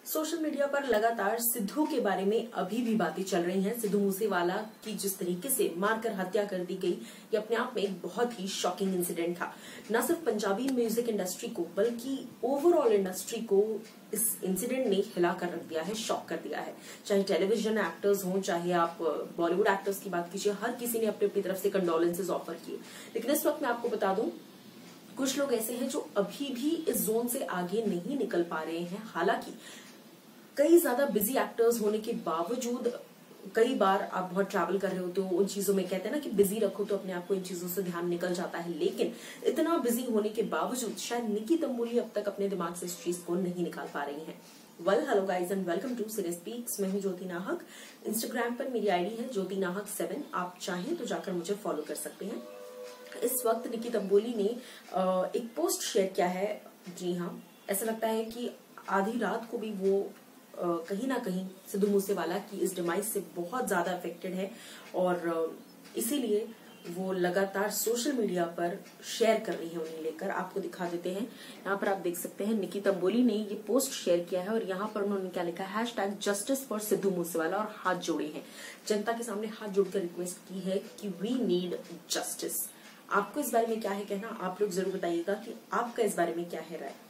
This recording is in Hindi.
सोशल मीडिया पर लगातार सिद्धू के बारे में अभी भी बातें चल रही हैं। सिद्धू मूसेवाला की जिस तरीके से मारकर हत्या कर दी गई, ये अपने आप में एक बहुत ही शॉकिंग इंसिडेंट था। न सिर्फ पंजाबी म्यूजिक इंडस्ट्री को बल्कि ओवरऑल इंडस्ट्री को इस इंसिडेंट ने हिला कर रख दिया है, शॉक कर दिया है। चाहे टेलीविजन एक्टर्स हों, चाहे आप बॉलीवुड एक्टर्स की बात कीजिए, हर किसी ने अपनी अपनी तरफ से कंडोलेंसेज ऑफर किए। लेकिन इस वक्त मैं आपको बता दूं, कुछ लोग ऐसे हैं जो अभी भी इस जोन से आगे नहीं निकल पा रहे हैं। हालांकि कई ज्यादा बिजी एक्टर्स होने के बावजूद कई बार आप बहुत ट्रैवल कर रहे होते हो, उन चीजों में कहते हैं ना कि बिजी रखो तो अपने आप को इन चीजों से ध्यान निकल जाता है। लेकिन इतना बिजी होने के बावजूद शायद निकी तंबोली अब तक अपने दिमाग से इस चीज को नहीं निकाल पा रही हैं। Well, hello guys and welcome to sire speaks. मैं हूं ज्योति नाहक। इंस्टाग्राम पर मेरी आईडी है ज्योति नाहक 7। आप चाहें तो जाकर मुझे फॉलो कर सकते हैं। इस वक्त निकी तंबोली ने एक पोस्ट शेयर किया है। जी हाँ, ऐसा लगता है कि आधी रात को भी वो कहीं ना कहीं सिद्धू मूसेवाला की इस डिमाइस से बहुत ज्यादा अफेक्टेड है और इसीलिए वो लगातार सोशल मीडिया पर शेयर कर रही है उन्हें लेकर। आपको दिखा देते हैं, यहाँ पर आप देख सकते हैं निकी तंबोली ने ये पोस्ट शेयर किया है और यहाँ पर उन्होंने क्या लिखा है, #जस्टिस फॉर सिद्धू मूसेवाला, और हाथ जोड़े हैं। जनता के सामने हाथ जोड़कर रिक्वेस्ट की है कि वी नीड जस्टिस। आपको इस बारे में क्या है कहना, आप लोग जरूर बताइएगा कि आपका इस बारे में क्या है राय।